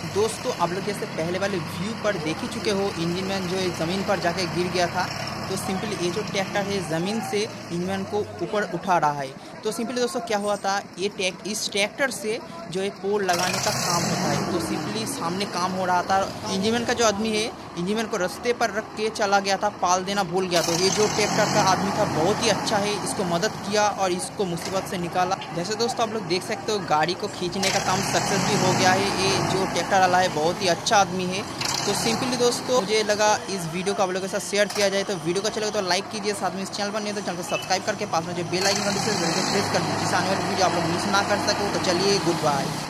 दोस्तों आप लोग जैसे पहले वाले व्यू पर देख ही चुके हो, इंजन मैन जो है ज़मीन पर जाके गिर गया था। तो सिंपली ये जो ट्रैक्टर है ज़मीन से इंजन मैन को ऊपर उठा रहा है। तो सिंपली दोस्तों क्या हुआ था, इस ट्रैक्टर से जो है पोल लगाने का काम होता है। तो सिंपली सामने काम हो रहा था, इंजन मैन का जो आदमी है इंजन मैन को रास्ते पर रख के चला गया था, पाल देना भूल गया। तो ये जो ट्रैक्टर का आदमी था बहुत ही अच्छा है, इसको मदद किया और इसको मुसीबत से निकाला। जैसे दोस्तों आप लोग देख सकते हो गाड़ी को खींचने का काम सक्सेस भी हो गया है। ये जो ट्रैक्टर वाला है बहुत ही अच्छा आदमी है। तो सिंपली दोस्तों मुझे लगा इस वीडियो को आप लोगों के साथ शेयर किया जाए। तो वीडियो को चलेगा तो लाइक कीजिए, साथ में इस चैनल पर नहीं तो चैनल को सब्सक्राइब करके पास में जो बेल आइकन का प्रेस कर जिससे आने वाली वीडियो आप लोग मिस ना कर सको। तो चलिए गुड बाय।